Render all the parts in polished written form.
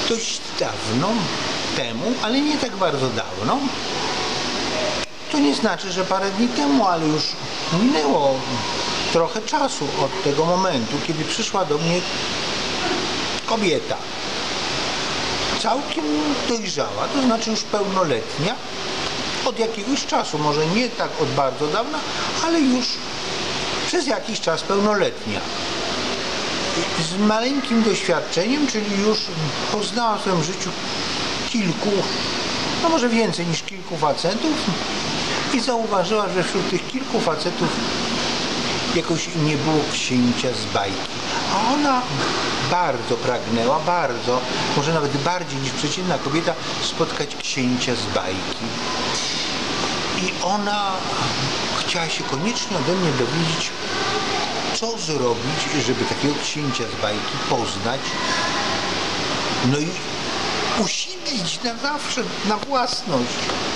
dość dawno temu, ale nie tak bardzo dawno. To nie znaczy, że parę dni temu, ale już minęło trochę czasu od tego momentu, kiedy przyszła do mnie kobieta. Całkiem dojrzała, to znaczy już pełnoletnia, od jakiegoś czasu, może nie tak od bardzo dawna, ale już przez jakiś czas pełnoletnia. Z maleńkim doświadczeniem, czyli już poznała w swoim życiu kilku, no może więcej niż kilku facetów i zauważyła, że wśród tych kilku facetów jakoś nie było księcia z bajki. A ona bardzo pragnęła, może nawet bardziej niż przeciętna kobieta, spotkać księcia z bajki. I ona chciała się koniecznie ode mnie dowiedzieć, co zrobić, żeby takiego księcia z bajki poznać, no i usiedlić na zawsze, na własność.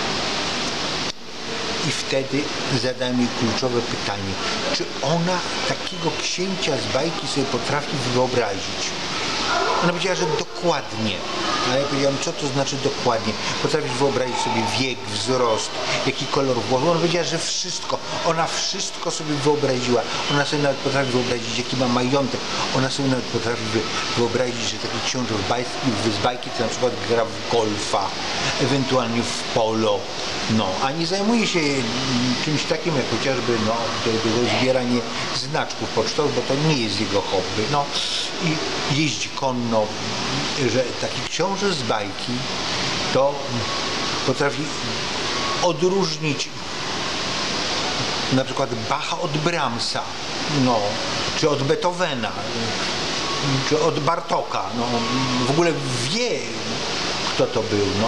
I wtedy zadałem jej kluczowe pytanie, czy ona takiego księcia z bajki sobie potrafi wyobrazić. Ona powiedziała, że dokładnie. A ja powiedziałem, co to znaczy dokładnie? Potrafisz wyobrazić sobie wiek, wzrost, jaki kolor włosów? Ona powiedziała, że wszystko. Ona wszystko sobie wyobraziła. Ona sobie nawet potrafi wyobrazić, jaki ma majątek. Ona sobie nawet potrafi wyobrazić, że taki książę z bajki to na przykład gra w golfa, ewentualnie w polo. No, a nie zajmuje się czymś takim, jak chociażby zbieranie znaczków pocztowych, bo to nie jest jego hobby. No i jeździ konno, że taki książę z bajki to potrafi odróżnić na przykład Bacha od Brahmsa, no, czy od Beethovena, czy od Bartoka, no, w ogóle wie, kto to był, no.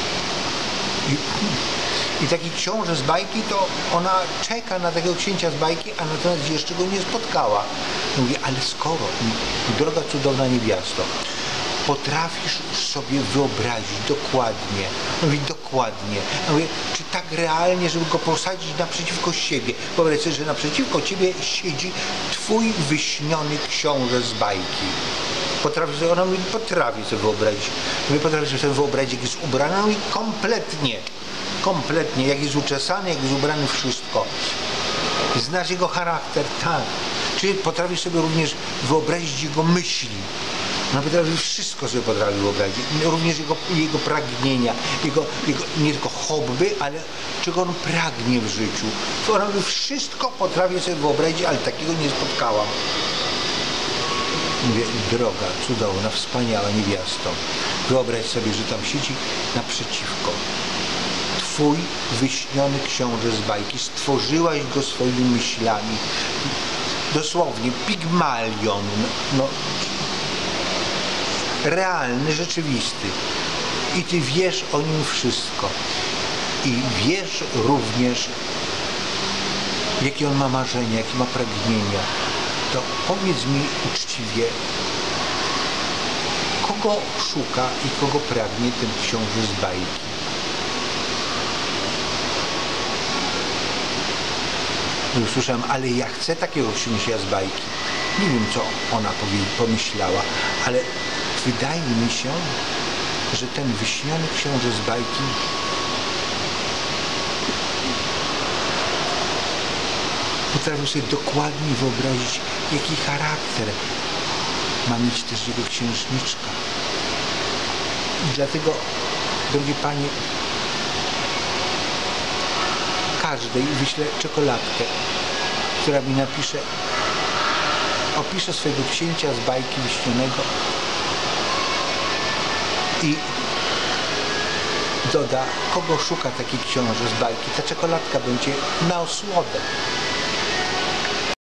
I taki książę z bajki, to ona czeka na takiego księcia z bajki, a natomiast jeszcze go nie spotkała. Mówi, ale skoro, droga cudowna niewiasto, potrafisz sobie wyobrazić dokładnie, mówi dokładnie, mówi, czy tak realnie, żeby go posadzić naprzeciwko siebie. Wyobraź sobie, że naprzeciwko ciebie siedzi twój wyśniony książę z bajki. Potrafi sobie, ona mówi, potrafi sobie wyobrazić. Mówi, potrafi sobie wyobrazić, jak jest ubrana, mówi, kompletnie, jak jest uczesany, jak jest ubrany, wszystko. Znasz jego charakter, tak. Czy potrafisz sobie również wyobrazić jego myśli. No potrafi wszystko sobie potrafi wyobrazić, również jego pragnienia, jego nie tylko hobby, ale czego on pragnie w życiu. To ona wszystko potrafi sobie wyobrazić, ale takiego nie spotkałam. Mówię, droga, cudowna, wspaniała niewiasto, wyobraź sobie, że tam siedzi naprzeciwko twój wyśniony książę z bajki, stworzyłaś go swoimi myślami, dosłownie Pigmalion, no, realny, rzeczywisty, i ty wiesz o nim wszystko i wiesz również, jakie on ma marzenia, jakie ma pragnienia. To powiedz mi uczciwie, kogo szuka i kogo pragnie ten książę z bajki? No usłyszałem, ale ja chcę takiego księcia z bajki. Nie wiem, co ona pomyślała, ale wydaje mi się, że ten wyśniony książę z bajki potrafił sobie dokładnie wyobrazić, jaki charakter ma mieć też jego księżniczka. I dlatego, drogie panie, każdej wyślę czekoladkę, która mi opisze swojego księcia z bajki wyśnionego i doda, kogo szuka taki książę z bajki. Ta czekoladka będzie na osłodę.